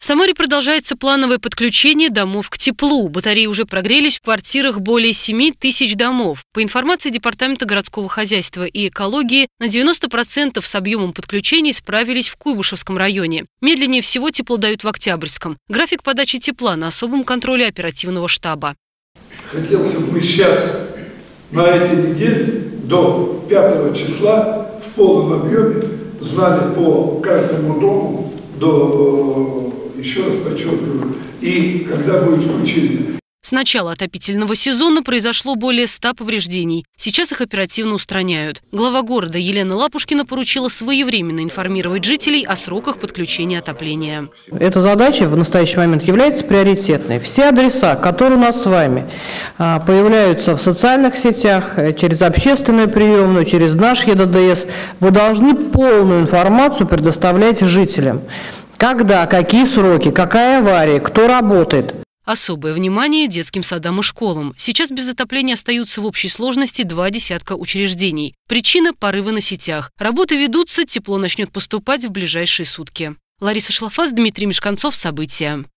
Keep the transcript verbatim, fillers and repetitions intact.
В Самаре продолжается плановое подключение домов к теплу. Батареи уже прогрелись в квартирах более семи тысяч домов. По информации Департамента городского хозяйства и экологии, на девяносто процентов с объемом подключений справились в Куйбышевском районе. Медленнее всего тепло дают в Октябрьском. График подачи тепла на особом контроле оперативного штаба. Хотел, чтобы мы сейчас, на этой неделе, до пятого числа, в полном объеме знали по каждому дому, до... Еще раз подчеркиваю, и когда будет включение. С начала отопительного сезона произошло более ста повреждений. Сейчас их оперативно устраняют. Глава города Елена Лапушкина поручила своевременно информировать жителей о сроках подключения отопления. Эта задача в настоящий момент является приоритетной. Все адреса, которые у нас с вами появляются в социальных сетях, через общественную приемную, через наш Е Д Д С, вы должны полную информацию предоставлять жителям. Когда, какие сроки, какая авария, кто работает. Особое внимание детским садам и школам. Сейчас без отопления остаются в общей сложности два десятка учреждений. Причина – порывы на сетях. Работы ведутся, тепло начнет поступать в ближайшие сутки. Лариса Шлафас, Дмитрий Мешканцов. События.